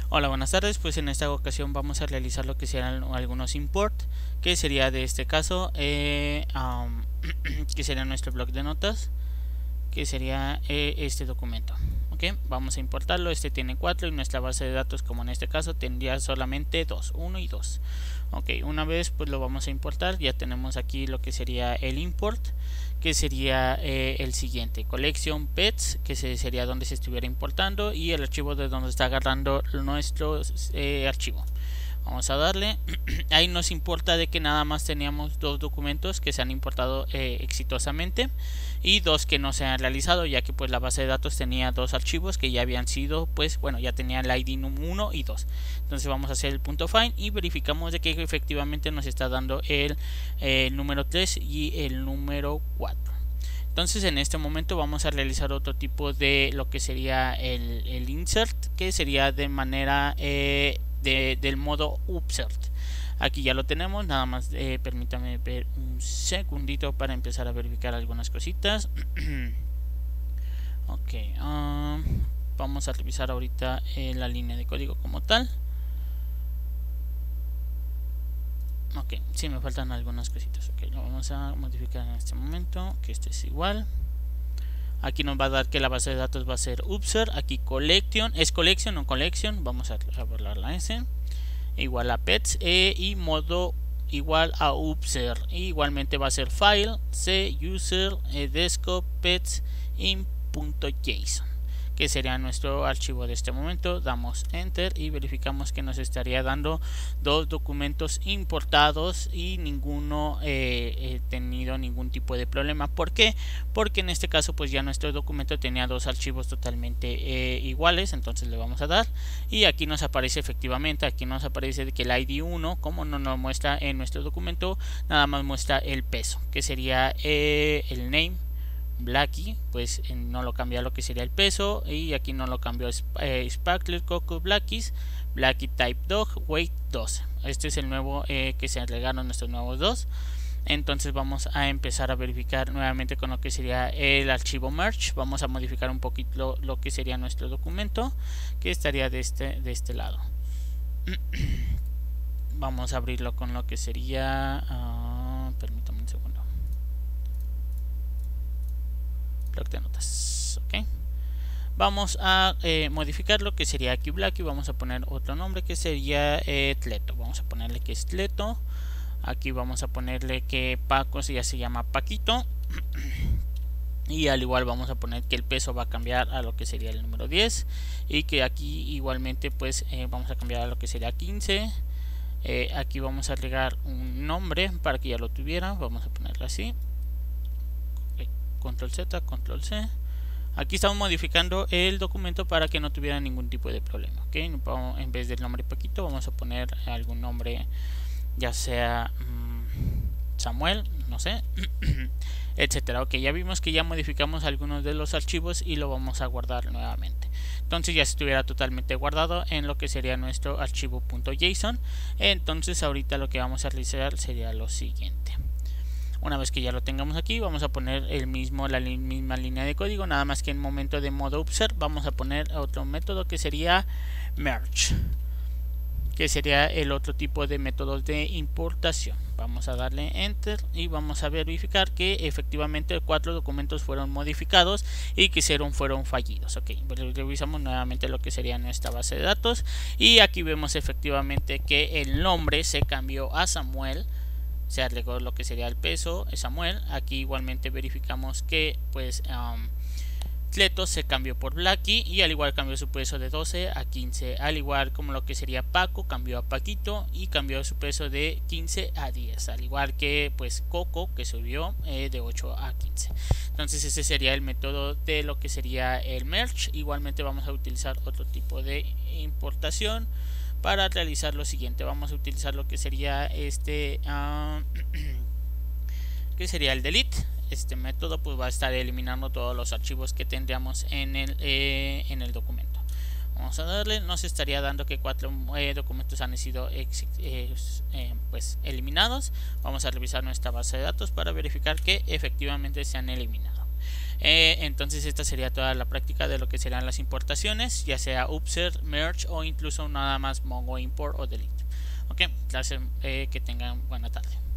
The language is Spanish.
Hola, buenas tardes. Pues en esta ocasión vamos a realizar lo que serán algunos import, que sería de este caso, que sería nuestro bloc de notas, que sería este documento. Ok, vamos a importarlo. Este tiene 4 y nuestra base de datos, como en este caso, tendría solamente 2, 1 y 2. Ok, una vez pues lo vamos a importar, ya tenemos aquí lo que sería el import, que sería el siguiente: collection pets, que sería donde se estuviera importando, y el archivo de donde está agarrando nuestro archivo. Vamos a darle. Ahí nos importa de que nada más teníamos 2 documentos que se han importado exitosamente y 2 que no se han realizado, ya que pues la base de datos tenía 2 archivos que ya habían sido, pues bueno, ya tenía el ID 1 y 2. Entonces vamos a hacer el punto find y verificamos de que efectivamente nos está dando el número 3 y el número 4. Entonces en este momento vamos a realizar otro tipo de lo que sería el insert, que sería de manera del modo upsert. Aquí ya lo tenemos, nada más permítame ver un segundito para empezar a verificar algunas cositas. Ok, vamos a revisar ahorita la línea de código como tal. Ok, sí, me faltan algunas cositas. Ok, lo vamos a modificar en este momento, que este es igual. Aquí nos va a dar que la base de datos va a ser upsert. Aquí collection, es collection o collection, vamos a borrar la S. Igual a pets y modo igual a upsert. Igualmente va a ser file c user desktop pets in.json, que sería nuestro archivo de este momento. Damos enter y verificamos que nos estaría dando 2 documentos importados y ninguno tenido ningún tipo de problema. ¿Por qué? Porque en este caso pues ya nuestro documento tenía 2 archivos totalmente iguales. Entonces le vamos a dar y aquí nos aparece efectivamente, aquí nos aparece que el ID 1, como no nos muestra en nuestro documento, nada más muestra el peso, que sería el name Blacky, pues no lo cambia lo que sería el peso, y aquí no lo cambió Sparkler Coco Blackies, Blacky Type Dog, Weight 12. Este es el nuevo que se agregaron nuestros nuevos 2. Entonces vamos a empezar a verificar nuevamente con lo que sería el archivo merge. Vamos a modificar un poquito lo que sería nuestro documento, que estaría de este lado. Vamos a abrirlo con lo que sería permítame un segundo, bloc de notas. Ok, vamos a modificar lo que sería aquí Blacky. Vamos a poner otro nombre que sería Tleto. Vamos a ponerle que es Tleto. Aquí vamos a ponerle que Paco ya se llama Paquito. Y al igual vamos a poner que el peso va a cambiar a lo que sería el número 10. Y que aquí igualmente pues vamos a cambiar a lo que sería 15. Aquí vamos a agregar un nombre para que ya lo tuviera. Vamos a ponerlo así. Control Z, Control C. Aquí estamos modificando el documento para que no tuviera ningún tipo de problema. ¿Okay? En vez del nombre Paquito vamos a poner algún nombre, ya sea Samuel, no sé, etcétera. Ok, ya vimos que ya modificamos algunos de los archivos y lo vamos a guardar nuevamente. Entonces ya estuviera totalmente guardado en lo que sería nuestro archivo .json. Entonces ahorita lo que vamos a realizar sería lo siguiente. Una vez que ya lo tengamos aquí, vamos a poner la misma línea de código, nada más que en momento de modo upsert vamos a poner otro método que sería merge, que sería el otro tipo de métodos de importación. Vamos a darle enter y vamos a verificar que efectivamente 4 documentos fueron modificados y que fueron fallidos. Ok, revisamos nuevamente lo que sería nuestra base de datos y aquí vemos efectivamente que el nombre se cambió a Samuel. Se agregó lo que sería el peso, Samuel. Aquí igualmente verificamos que pues Tleto se cambió por Blacky y al igual cambió su peso de 12 a 15, al igual como lo que sería Paco cambió a Paquito y cambió su peso de 15 a 10, al igual que pues Coco, que subió de 8 a 15. Entonces ese sería el método de lo que sería el merge. Igualmente vamos a utilizar otro tipo de importación para realizar lo siguiente. Vamos a utilizar lo que sería que sería el delete. Este método pues va a estar eliminando todos los archivos que tendríamos en el documento. Vamos a darle, nos estaría dando que 4 documentos han sido pues eliminados. Vamos a revisar nuestra base de datos para verificar que efectivamente se han eliminado. Entonces esta sería toda la práctica de lo que serán las importaciones, ya sea upsert, merge o incluso nada más mongo import o delete. Ok, gracias, que tengan buena tarde.